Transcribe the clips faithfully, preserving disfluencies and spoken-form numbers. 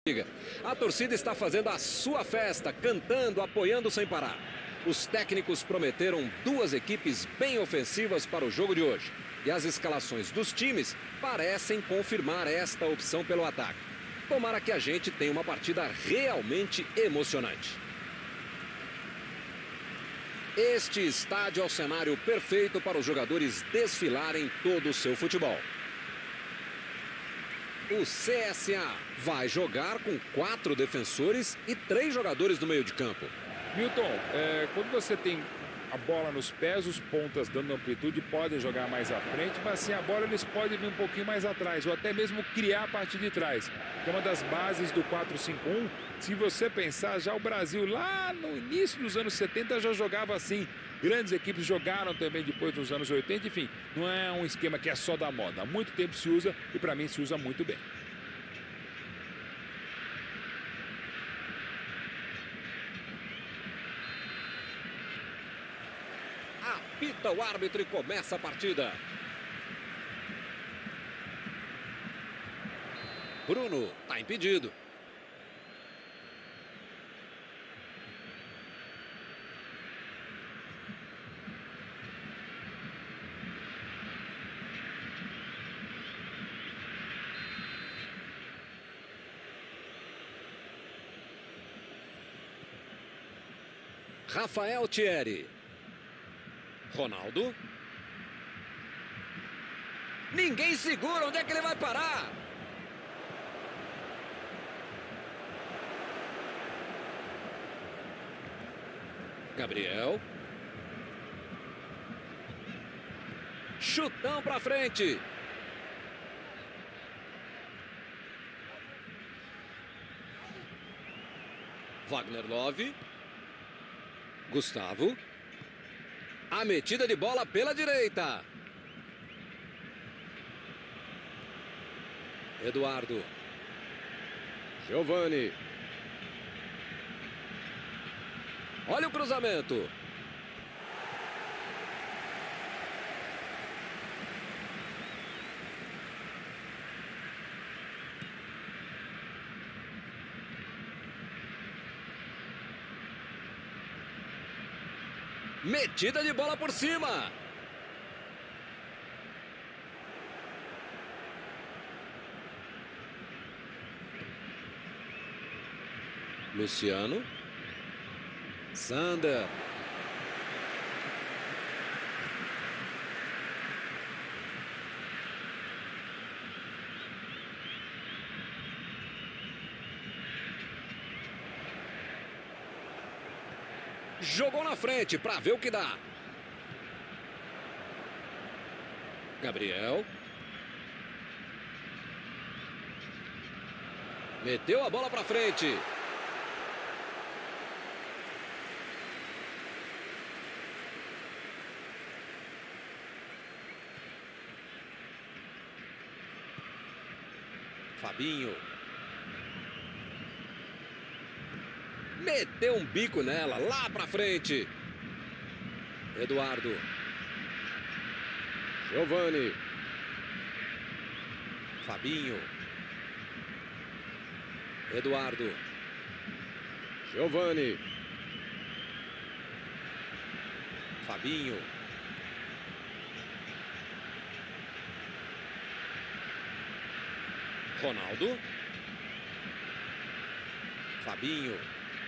A torcida está fazendo a sua festa, cantando, apoiando sem parar. Os técnicos prometeram duas equipes bem ofensivas para o jogo de hoje. E as escalações dos times parecem confirmar esta opção pelo ataque. Tomara que a gente tenha uma partida realmente emocionante. Este estádio é o cenário perfeito para os jogadores desfilarem todo o seu futebol. O C S A vai jogar com quatro defensores e três jogadores do meio de campo. Milton, é, quando você tem a bola nos pés, os pontas dando amplitude podem jogar mais à frente, mas sem a bola eles podem vir um pouquinho mais atrás, ou até mesmo criar a partir de trás. Que é uma das bases do quatro cinco um. Se você pensar, já o Brasil lá no início dos anos setenta já jogava assim. Grandes equipes jogaram também depois dos anos oitenta, enfim, não é um esquema que é só da moda. Há muito tempo se usa e para mim se usa muito bem. Apita o árbitro e começa a partida. Bruno está impedido. Rafael Thierry. Ronaldo. Ninguém segura. Onde é que ele vai parar? Gabriel. Chutão pra frente. Wagner Love. Gustavo. A metida de bola pela direita. Eduardo. Giovani. Olha o cruzamento. Metida de bola por cima. Luciano. Sander. Jogou na frente para ver o que dá. Gabriel. Meteu a bola para frente. Fabinho. Meteu um bico nela, lá pra frente. Eduardo. Giovani. Fabinho. Eduardo. Giovani. Fabinho. Ronaldo. Fabinho.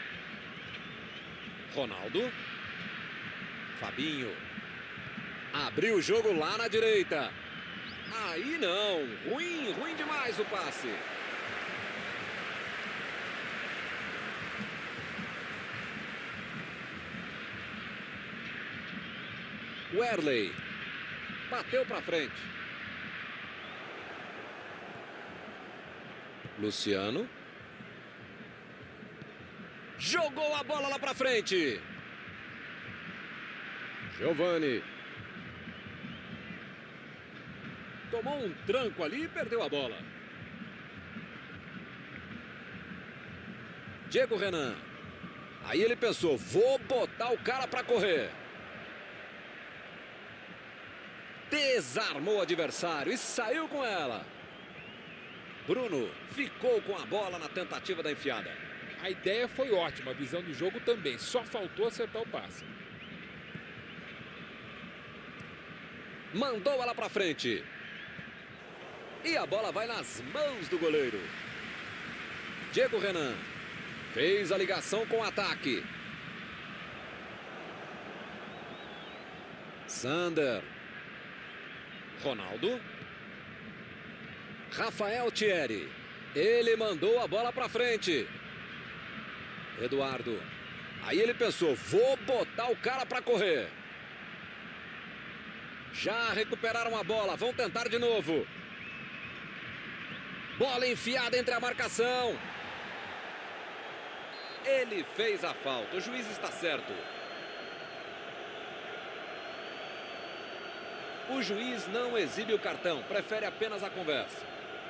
Ronaldo. Fabinho. Abriu o jogo lá na direita. Aí não. Ruim, ruim demais o passe. Werley. Bateu para frente. Luciano. Jogou a bola lá pra frente. Giovani. Tomou um tranco ali e perdeu a bola. Diego Renan. Aí ele pensou, vou botar o cara pra correr. Desarmou o adversário e saiu com ela. Bruno ficou com a bola na tentativa da enfiada. A ideia foi ótima, a visão do jogo também. Só faltou acertar o passe. Mandou ela para frente. E a bola vai nas mãos do goleiro. Diego Renan fez a ligação com o ataque. Sander. Ronaldo. Rafael Thierry. Ele mandou a bola para frente. Eduardo. Aí ele pensou, vou botar o cara para correr. Já recuperaram a bola, vão tentar de novo. Bola enfiada entre a marcação. Ele fez a falta, o juiz está certo. O juiz não exibe o cartão, prefere apenas a conversa.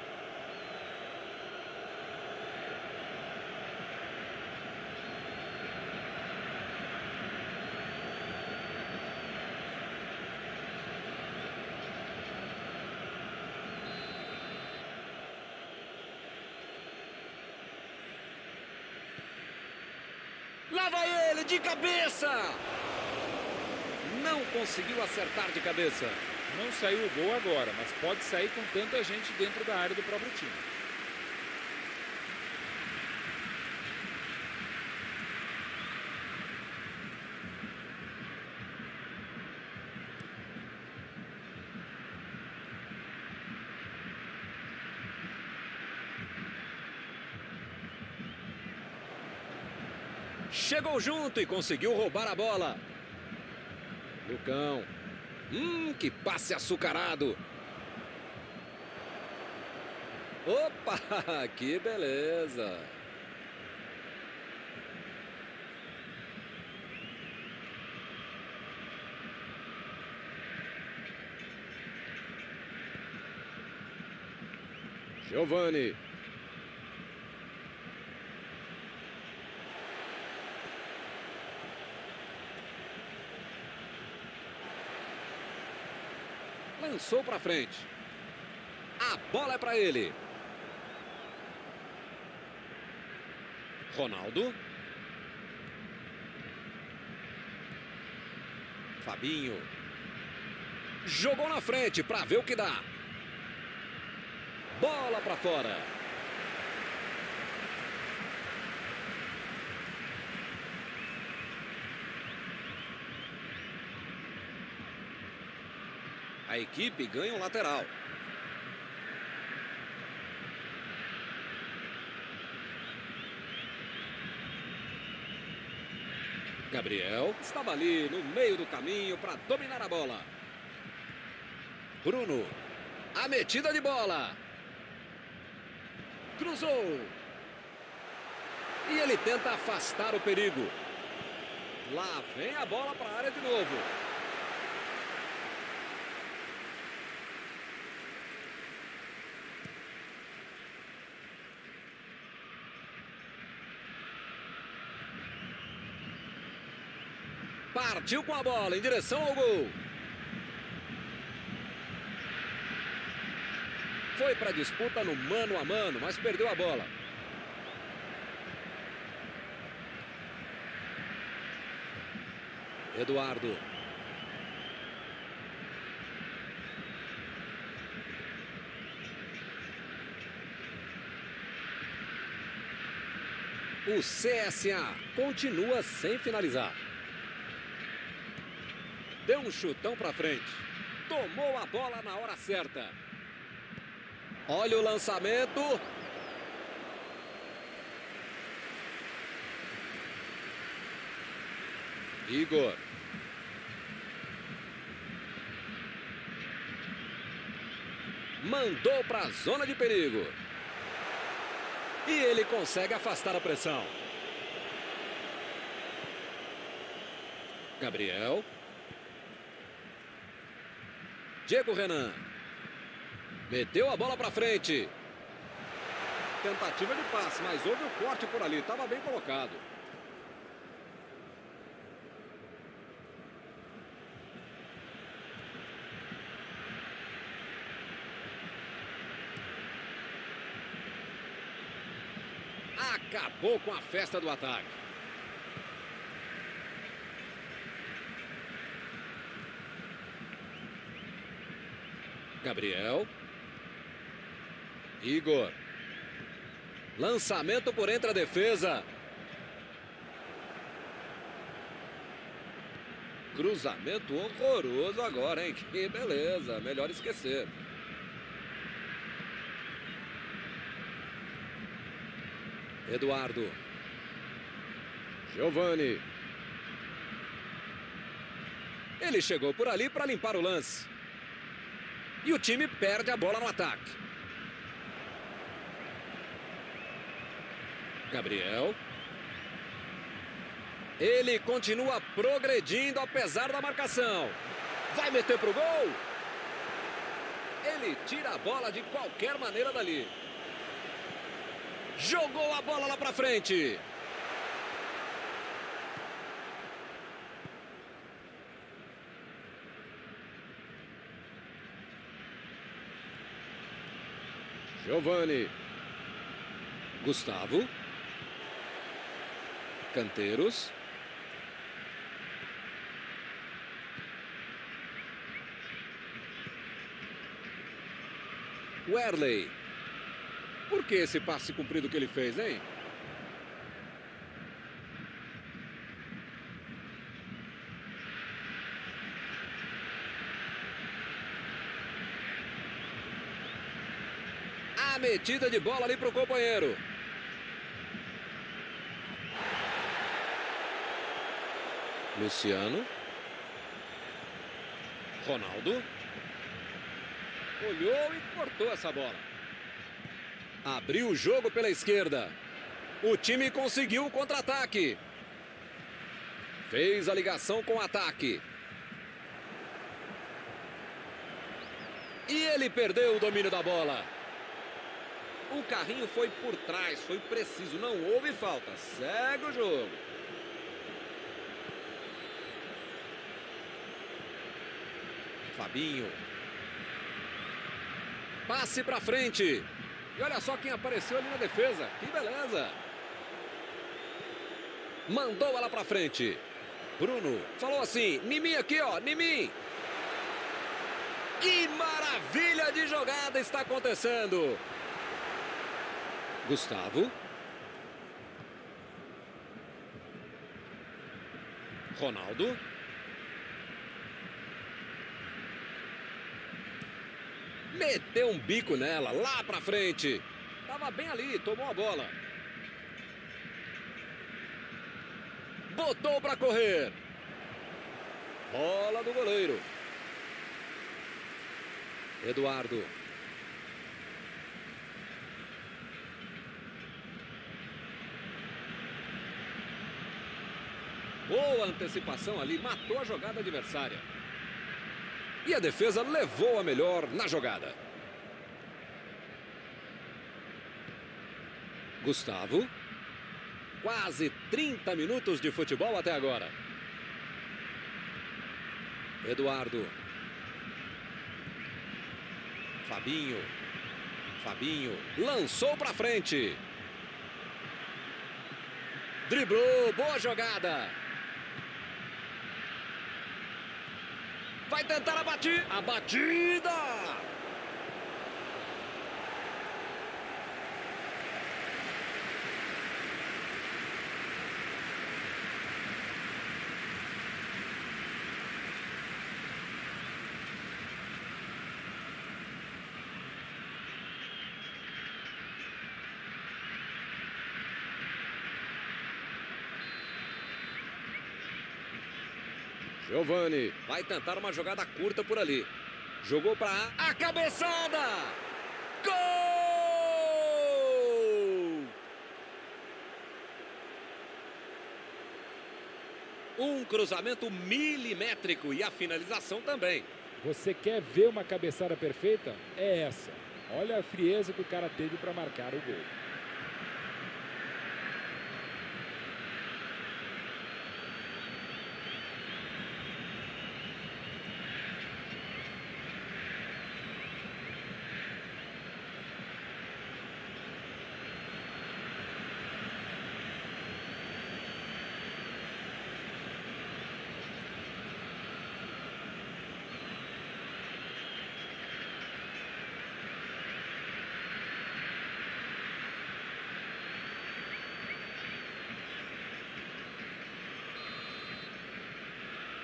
Lá vai ele, de cabeça! Não conseguiu acertar de cabeça. Não saiu o gol agora, mas pode sair com tanta gente dentro da área do próprio time. Chegou junto e conseguiu roubar a bola. Lucão. Hum, que passe açucarado. Opa, que beleza. Giovani. Lançou para frente. A bola é para ele. Ronaldo. Fabinho. Jogou na frente para ver o que dá. Bola para fora. A equipe ganha um lateral. Gabriel estava ali no meio do caminho para dominar a bola. Bruno. A metida de bola. Cruzou. E ele tenta afastar o perigo. Lá vem a bola para a área de novo. Partiu com a bola em direção ao gol. Foi para a disputa no mano a mano, mas perdeu a bola. Eduardo. O C S A continua sem finalizar. Deu um chutão para frente. Tomou a bola na hora certa. Olha o lançamento. Igor. Mandou para a zona de perigo. E ele consegue afastar a pressão. Gabriel. Diego Renan. Meteu a bola para frente. Tentativa de passe, mas houve um corte por ali. Estava bem colocado. Acabou com a festa do ataque. Gabriel. Igor. Lançamento por entre a defesa. Cruzamento horroroso agora, hein? Que beleza, melhor esquecer. Eduardo. Giovani. Ele chegou por ali para limpar o lance. E o time perde a bola no ataque. Gabriel. Ele continua progredindo apesar da marcação. Vai meter pro gol. Ele tira a bola de qualquer maneira dali. Jogou a bola lá pra frente. Giovani. Gustavo. Canteiros. Werley. Por que esse passe comprido que ele fez, hein? A metida de bola ali para o companheiro. Luciano. Ronaldo. Olhou e cortou essa bola. Abriu o jogo pela esquerda. O time conseguiu o contra-ataque. Fez a ligação com o ataque. E ele perdeu o domínio da bola. O carrinho foi por trás, foi preciso, não houve falta. Segue o jogo. Fabinho. Passe pra frente. E olha só quem apareceu ali na defesa. Que beleza. Mandou ela pra frente. Bruno falou assim, Nimi aqui, ó, Nimi. Que maravilha de jogada está acontecendo. Gustavo. Ronaldo. Meteu um bico nela, lá pra frente. Tava bem ali, tomou a bola. Botou pra correr. Bola do goleiro. Eduardo. Boa antecipação ali, matou a jogada adversária. E a defesa levou a melhor na jogada. Gustavo. Quase trinta minutos de futebol até agora. Eduardo. Fabinho. Fabinho lançou para frente. Driblou, boa jogada. Vai tentar a batida. A batida. Giovani vai tentar uma jogada curta por ali. Jogou para a cabeçada. Gol! Um cruzamento milimétrico e a finalização também. Você quer ver uma cabeçada perfeita? É essa. Olha a frieza que o cara teve para marcar o gol.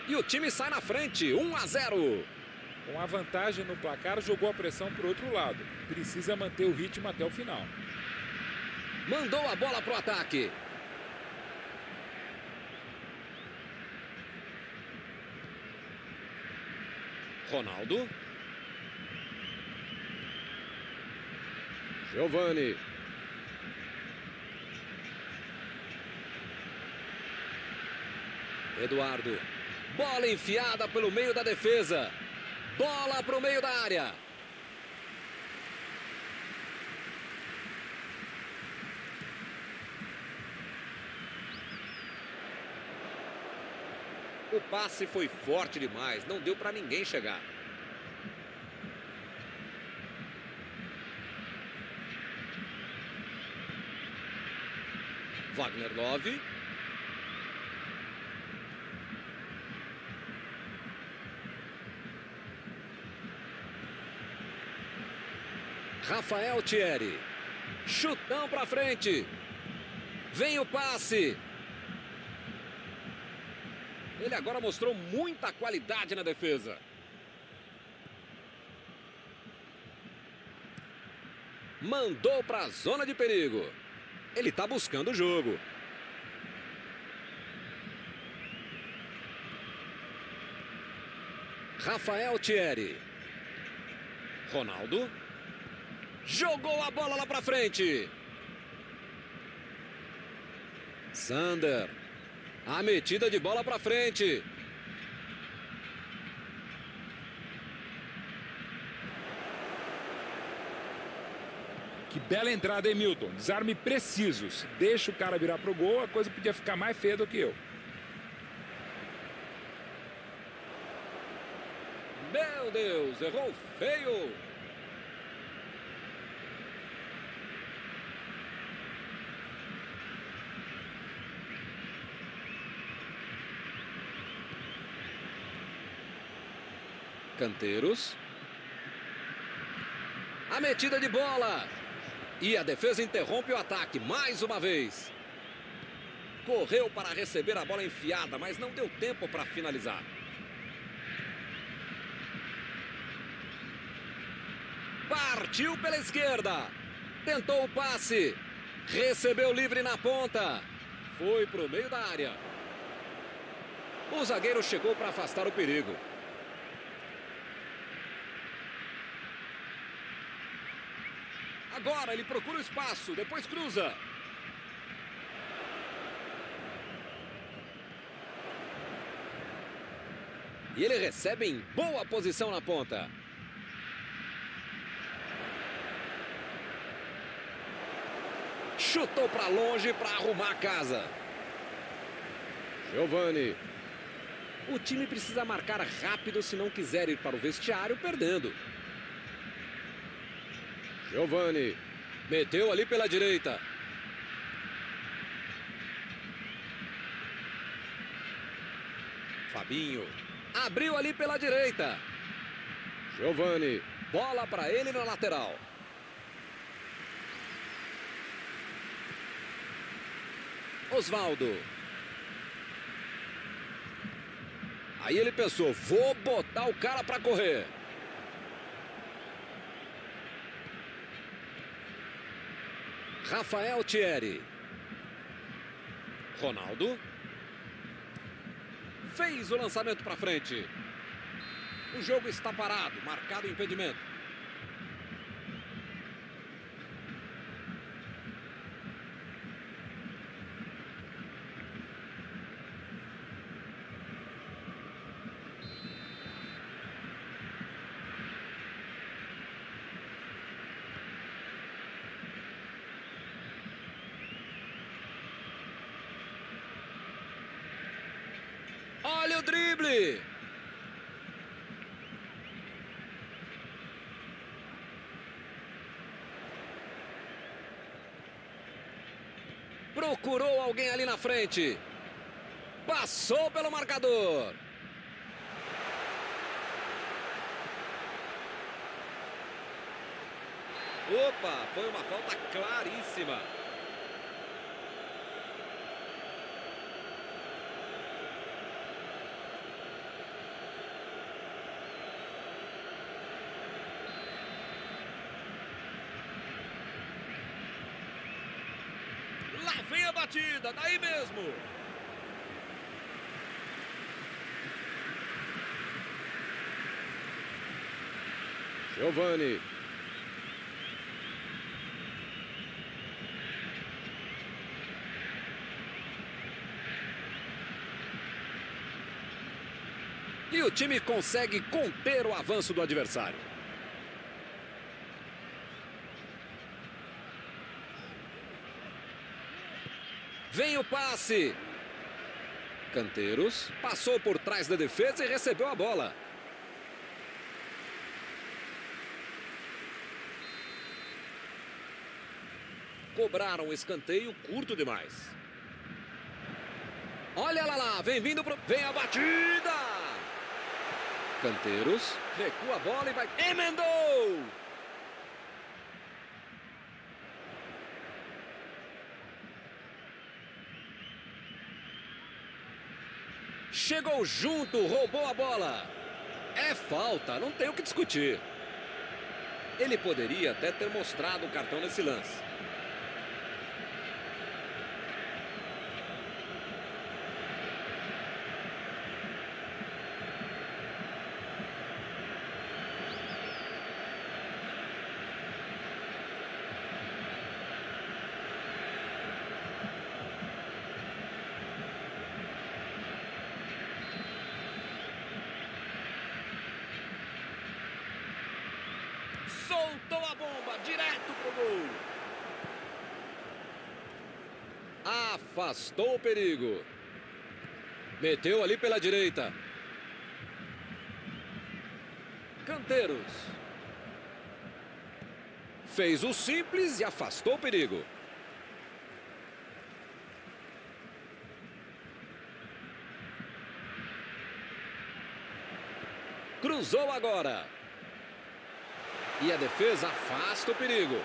E o time sai na frente, um a zero. Com a vantagem no placar, jogou a pressão para o outro lado. Precisa manter o ritmo até o final. Mandou a bola para o ataque. Ronaldo. Giovani. Eduardo. Bola enfiada pelo meio da defesa. Bola para o meio da área. O passe foi forte demais, não deu para ninguém chegar. Wagner Love. Rafael Thierry. Chutão para frente. Vem o passe. Ele agora mostrou muita qualidade na defesa. Mandou para a zona de perigo. Ele está buscando o jogo. Rafael Thierry. Ronaldo. Jogou a bola lá para frente. Sander. A metida de bola para frente. Que bela entrada, hein, Milton? Desarme preciso. Se deixa o cara virar pro gol, a coisa podia ficar mais feia do que eu. Meu Deus, errou feio. Canteiros. A metida de bola. E a defesa interrompe o ataque mais uma vez. Correu para receber a bola enfiada, mas não deu tempo para finalizar. Partiu pela esquerda. Tentou o passe. Recebeu livre na ponta. Foi para o meio da área. O zagueiro chegou para afastar o perigo. Agora ele procura o espaço, depois cruza. E ele recebe em boa posição na ponta. Chutou para longe para arrumar a casa. Giovani. O time precisa marcar rápido se não quiser ir para o vestiário perdendo. Giovani. Meteu ali pela direita. Fabinho. Abriu ali pela direita. Giovani. Bola para ele na lateral. Osvaldo. Aí ele pensou, vou botar o cara para correr. Rafael Thierry. Ronaldo. Fez o lançamento para frente. O jogo está parado, marcado o impedimento. Olha o drible. Procurou alguém ali na frente. Passou pelo marcador. Opa, foi uma falta claríssima. batida, daí mesmo. Giovani. E o time consegue conter o avanço do adversário. Vem o passe. Canteiros passou por trás da defesa e recebeu a bola. Cobraram um escanteio curto demais. Olha lá lá, vem vindo pro... Vem a batida! Canteiros recua a bola e vai... Emendou! Chegou junto, roubou a bola. É falta, não tem o que discutir. Ele poderia até ter mostrado o cartão nesse lance. Soltou a bomba, direto pro gol. Afastou o perigo. Meteu ali pela direita. Canteiros. Fez o simples e afastou o perigo. Cruzou agora. E a defesa afasta o perigo.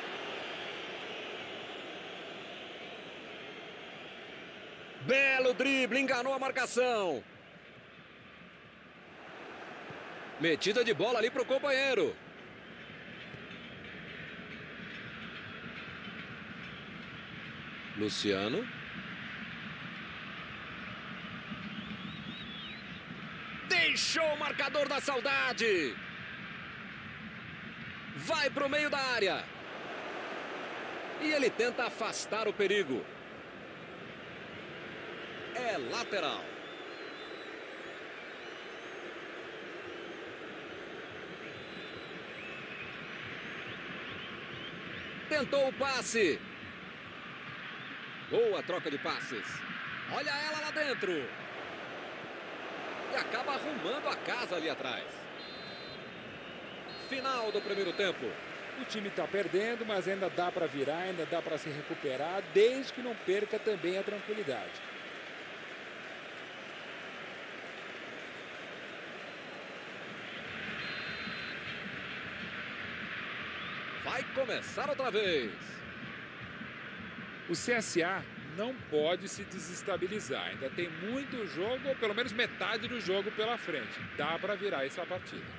Belo drible, enganou a marcação. Metida de bola ali para o companheiro. Luciano. Deixou o marcador da saudade. Vai para o meio da área. E ele tenta afastar o perigo. É lateral. Tentou o passe. Boa troca de passes. Olha ela lá dentro. E acaba arrumando a casa ali atrás. Final do primeiro tempo. O time está perdendo, mas ainda dá para virar, ainda dá para se recuperar, desde que não perca também a tranquilidade. Vai começar outra vez. O C S A não pode se desestabilizar. Ainda tem muito jogo, ou pelo menos metade do jogo pela frente. Dá para virar essa partida.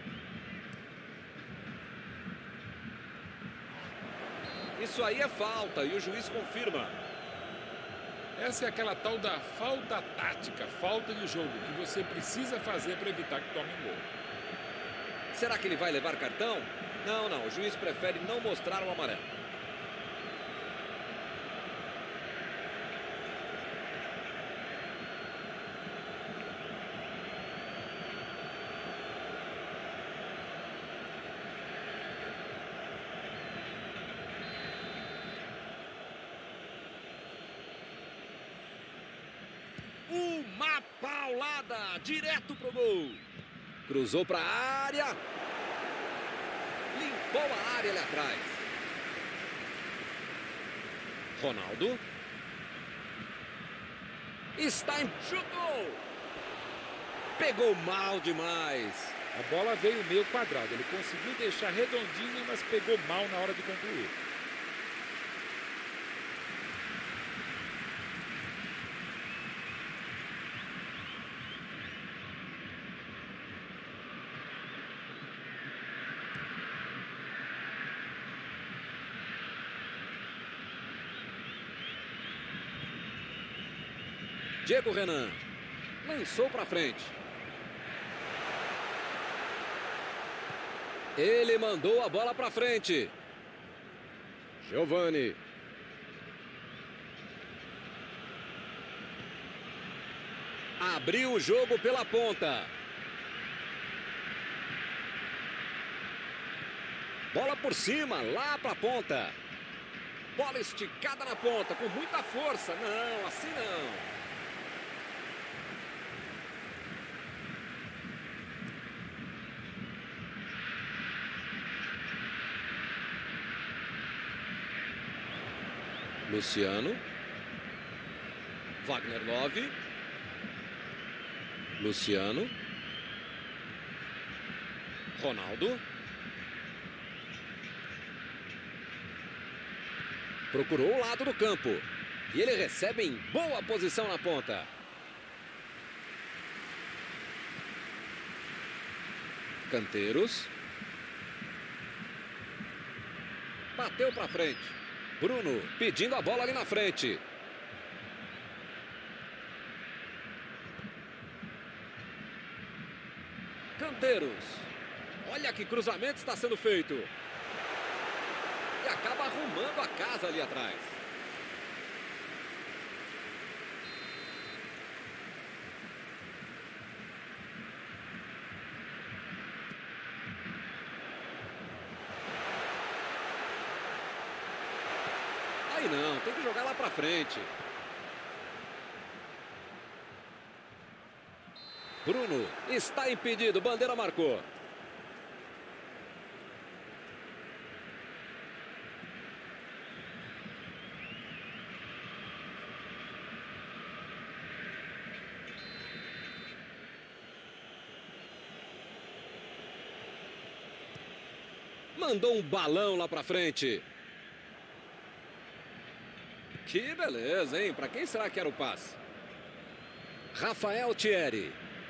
Isso aí é falta e o juiz confirma. Essa é aquela tal da falta tática, falta de jogo, que você precisa fazer para evitar que tome um gol. Será que ele vai levar cartão? Não, não, o juiz prefere não mostrar o amarelo. Uma paulada direto pro gol. Cruzou para a área. Limpou a área ali atrás. Ronaldo. Está em... Chutou. Pegou mal demais. A bola veio meio quadrada. Ele conseguiu deixar redondinha, mas pegou mal na hora de concluir. Diego Renan. Lançou para frente. Ele mandou a bola para frente. Giovani. Abriu o jogo pela ponta. Bola por cima, lá para a ponta. Bola esticada na ponta, com muita força. Não, assim não. Luciano. Wagner Love. Luciano. Ronaldo. Procurou o lado do campo. E ele recebe em boa posição na ponta. Canteiros. Bateu para frente. Bruno pedindo a bola ali na frente. Canteiros. Olha que cruzamento está sendo feito. E acaba arrumando a casa ali atrás. Aí não, tem que jogar lá pra frente. Bruno está impedido, bandeira marcou. Mandou um balão lá pra frente. Que beleza, hein? Pra quem será que era o passe? Rafael Thierry.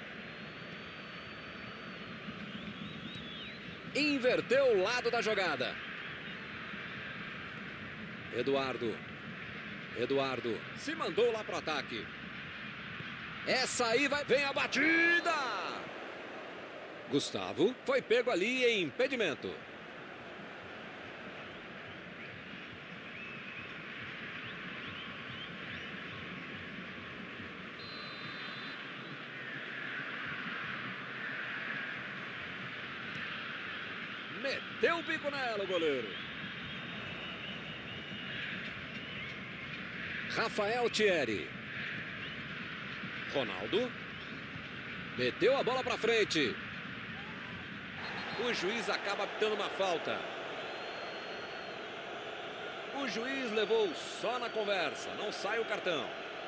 Inverteu o lado da jogada. Eduardo. Eduardo se mandou lá pro ataque. Essa aí vai... Vem a batida! Gustavo foi pego ali em impedimento. Meteu o bico nela o goleiro. Rafael Thierry. Ronaldo. Meteu a bola para frente. O juiz acaba dando uma falta. O juiz levou só na conversa. Não sai o cartão.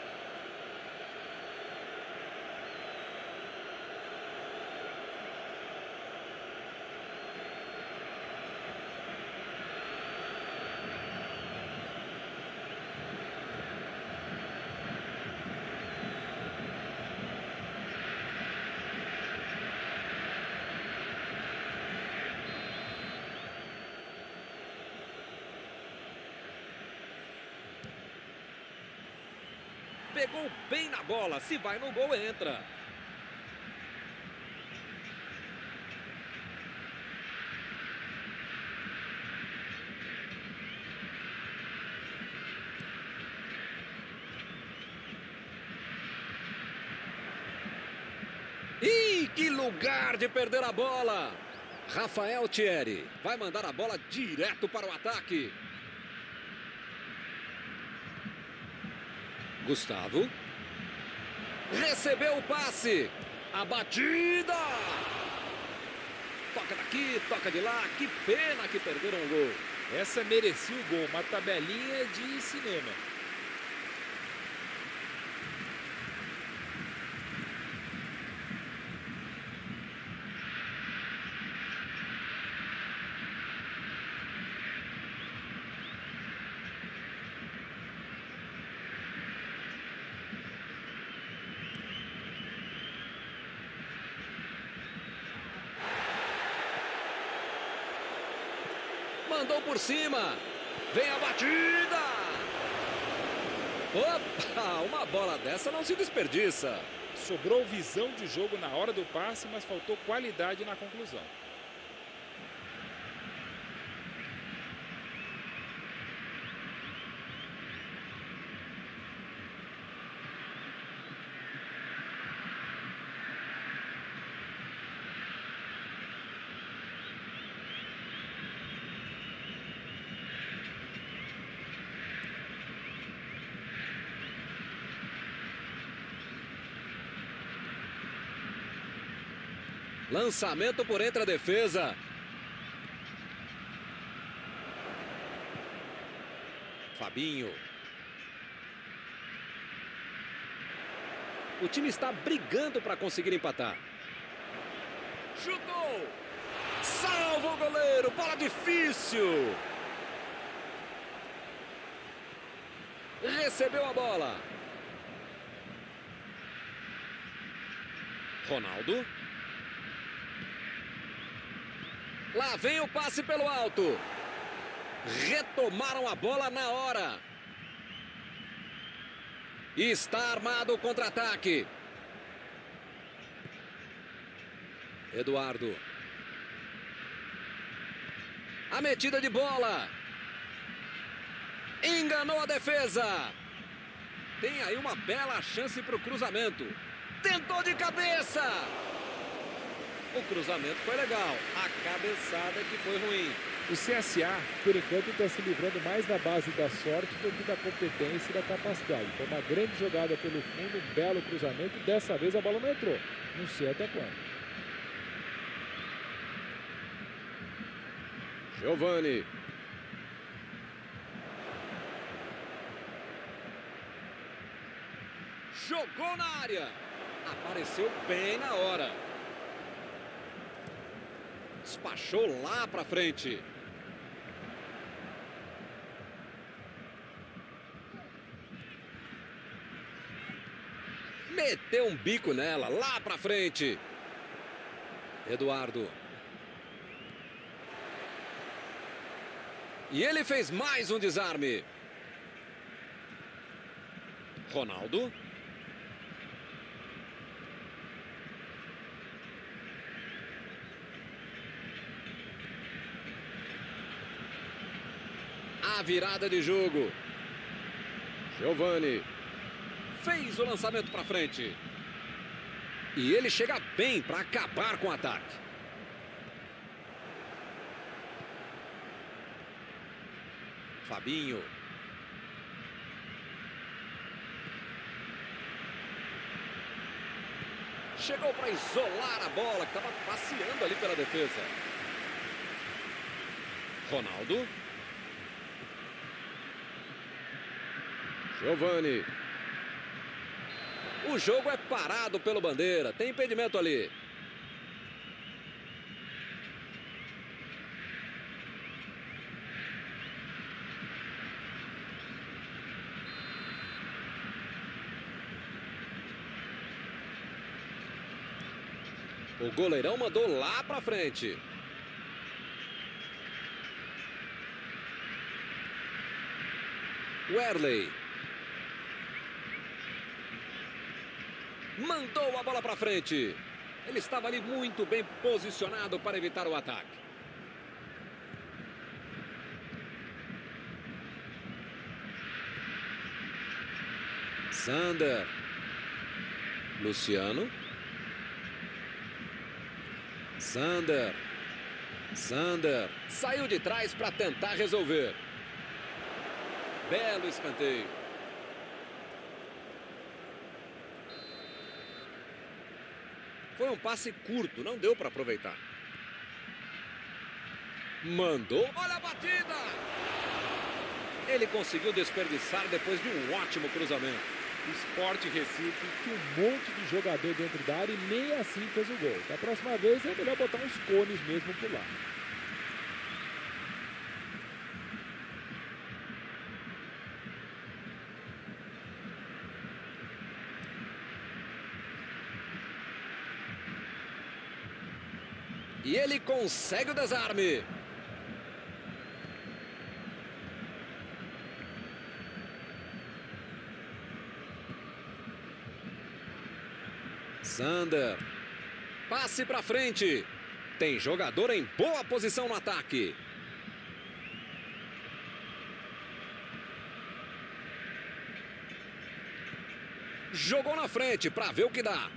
Pegou bem na bola. Se vai no gol, entra. Ih, que lugar de perder a bola. Rafael Thierry vai mandar a bola direto para o ataque. Gustavo. Recebeu o passe. A batida. Toca daqui, toca de lá. Que pena que perderam o gol. Essa merecia o gol. Uma tabelinha de cinema. Mandou por cima. Vem a batida. Opa, uma bola dessa não se desperdiça. Sobrou visão de jogo na hora do passe, mas faltou qualidade na conclusão. Lançamento por entre a defesa. Fabinho. O time está brigando para conseguir empatar. Chutou! Salva o goleiro! Bola difícil! Recebeu a bola. Ronaldo. Lá vem o passe pelo alto. Retomaram a bola na hora. Está armado o contra-ataque. Eduardo. A metida de bola. Enganou a defesa. Tem aí uma bela chance para o cruzamento. Tentou de cabeça. O cruzamento foi legal, a cabeçada que foi ruim. O C S A, por enquanto, está se livrando mais da base da sorte do que da competência e da capacidade. Foi uma grande jogada pelo fundo, um belo cruzamento. Dessa vez a bola não entrou. Não sei até quando. Giovani. Jogou na área. Apareceu bem na hora. Despachou lá para frente. Meteu um bico nela, lá para frente. Eduardo. E ele fez mais um desarme. Ronaldo. A virada de jogo. Giovani. Fez o lançamento para frente. E ele chega bem para acabar com o ataque. Fabinho. Chegou para isolar a bola que estava passeando ali pela defesa. Ronaldo. Giovani. O jogo é parado pelo bandeira. Tem impedimento ali. O goleirão mandou lá pra frente. Werley. Mandou a bola para frente. Ele estava ali muito bem posicionado para evitar o ataque. Sander. Luciano. Sander. Sander. Saiu de trás para tentar resolver. Belo escanteio. Foi um passe curto, não deu para aproveitar. Mandou, olha a batida! Ele conseguiu desperdiçar depois de um ótimo cruzamento. Sport Recife, que um monte de jogador dentro da área e nem assim fez o gol. Da próxima vez é melhor botar uns cones mesmo por lá. E ele consegue o desarme. Sander. Passe para frente. Tem jogador em boa posição no ataque. Jogou na frente para ver o que dá.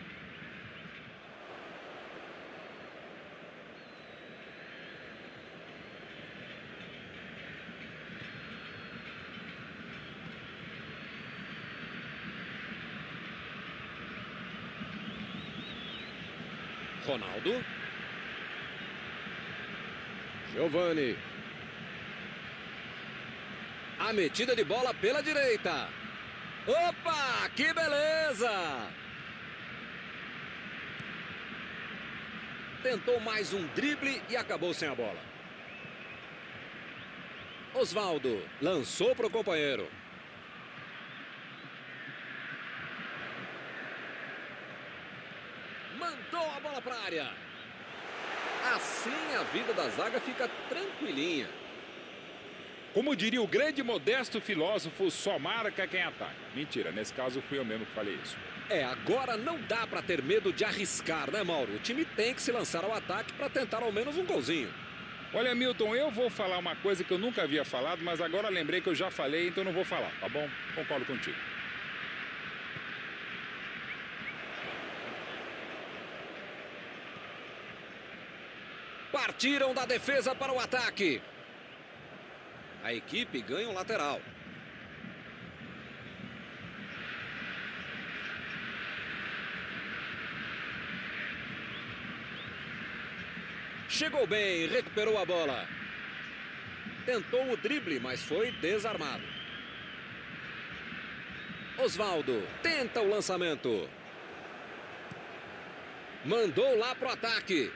Ronaldo. Giovani. A metida de bola pela direita. Opa, que beleza! Tentou mais um drible e acabou sem a bola. Osvaldo lançou para o companheiro. Mandou a bola para a área. Assim a vida da zaga fica tranquilinha. Como diria o grande modesto filósofo, só marca quem ataca. Mentira, nesse caso fui eu mesmo que falei isso. É, agora não dá para ter medo de arriscar, né, Mauro? O time tem que se lançar ao ataque para tentar ao menos um golzinho. Olha, Milton, eu vou falar uma coisa que eu nunca havia falado, mas agora lembrei que eu já falei, então não vou falar, tá bom? Concordo contigo. Partiram da defesa para o ataque. A equipe ganha um lateral. Chegou bem, recuperou a bola. Tentou o drible, mas foi desarmado. Osvaldo tenta o lançamento. Mandou lá para o ataque.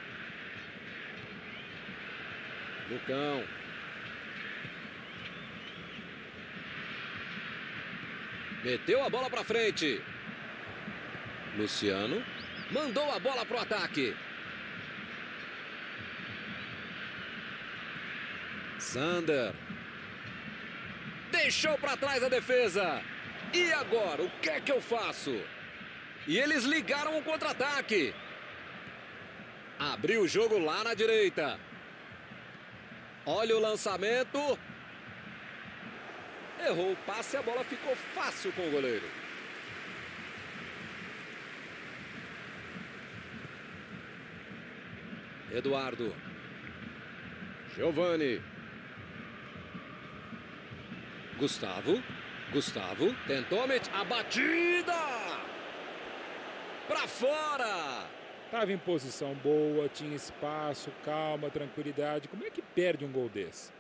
Lucão. Meteu a bola para frente. Luciano. Mandou a bola para o ataque. Sander. Deixou para trás a defesa. E agora, o que é que eu faço? E eles ligaram o contra-ataque. Abriu o jogo lá na direita. Olha o lançamento. Errou o passe e a bola ficou fácil com o goleiro. Eduardo. Giovani. Gustavo. Gustavo tentou a batida. Para fora. Estava em posição boa, tinha espaço, calma, tranquilidade. Como é que perde um gol desse?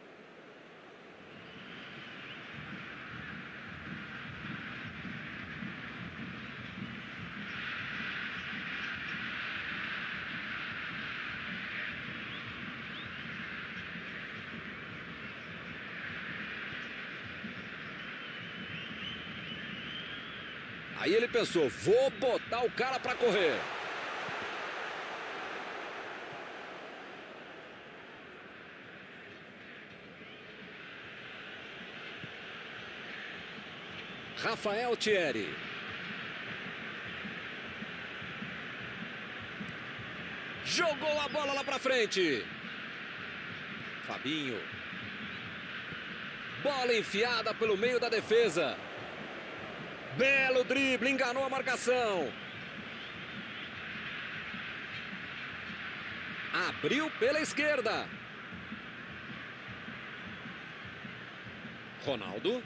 Aí ele pensou, vou botar o cara para correr. Rafael Thierry. Jogou a bola lá para frente. Fabinho. Bola enfiada pelo meio da defesa. Belo drible, enganou a marcação. Abriu pela esquerda. Ronaldo.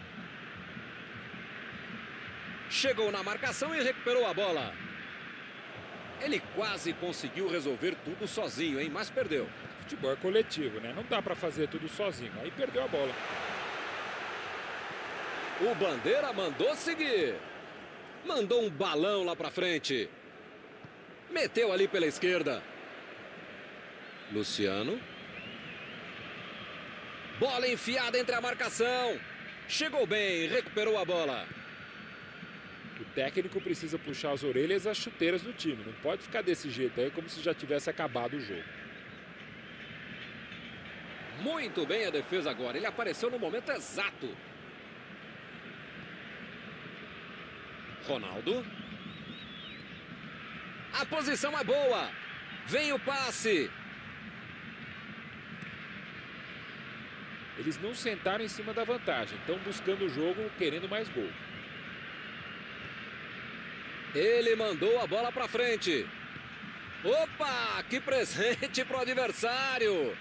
Chegou na marcação e recuperou a bola. Ele quase conseguiu resolver tudo sozinho, hein? Mas perdeu. Futebol é coletivo, né? Não dá para fazer tudo sozinho. Aí perdeu a bola. O Bandeira mandou seguir. Mandou um balão lá para frente. Meteu ali pela esquerda. Luciano. Bola enfiada entre a marcação. Chegou bem, recuperou a bola. O técnico precisa puxar as orelhas e as chuteiras do time. Não pode ficar desse jeito aí, como se já tivesse acabado o jogo. Muito bem a defesa agora. Ele apareceu no momento exato. Ronaldo. A posição é boa. Vem o passe. Eles não sentaram em cima da vantagem. Estão buscando o jogo, querendo mais gol. Ele mandou a bola para frente. Opa, que presente para o adversário.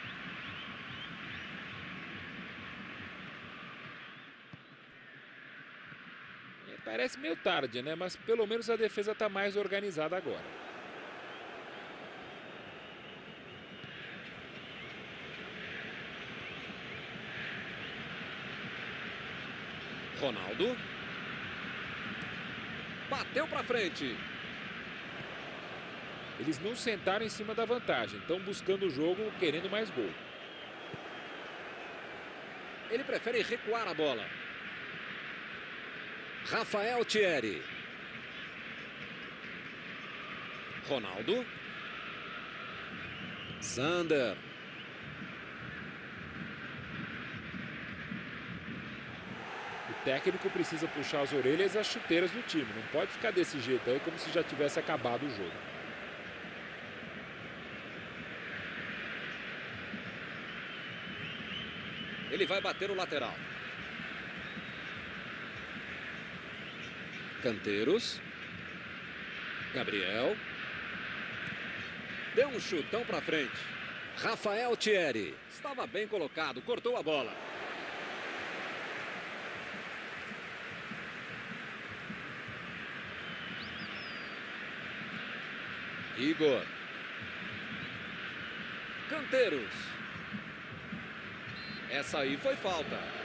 Parece meio tarde, né? Mas pelo menos a defesa está mais organizada agora. Ronaldo. Bateu para frente. Eles não sentaram em cima da vantagem. Estão buscando o jogo, querendo mais gol. Ele prefere recuar a bola. Rafael Thierry. Ronaldo. Zander. O técnico precisa puxar as orelhas e as chuteiras do time. Não pode ficar desse jeito aí como se já tivesse acabado o jogo. Ele vai bater o lateral. Canteiros. Gabriel. Deu um chutão para frente. Rafael Thierry. Estava bem colocado, cortou a bola. Igor. Canteiros. Essa aí foi falta.